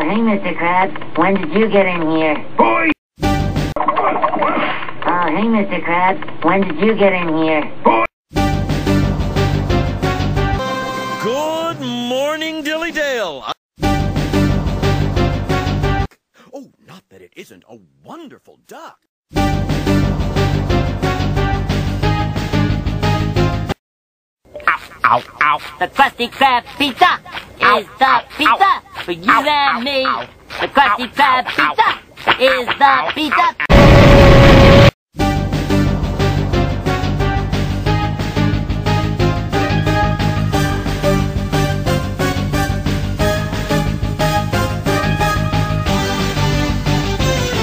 hey, Mr. Krabs. When did you get in here? Boy! Oh, hey, Mr. Krabs. When did you get in here? Boy! Good morning, Dilly Dale. Oh, not that it isn't a wonderful duck. Ow, ow. The Krusty Krab pizza is the pizza for you and me. The Krusty Krab pizza is the pizza.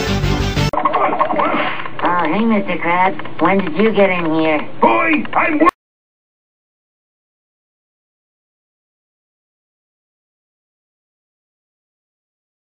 Oh, hey, Mr. Krabs. When did you get in here? Boy, I'm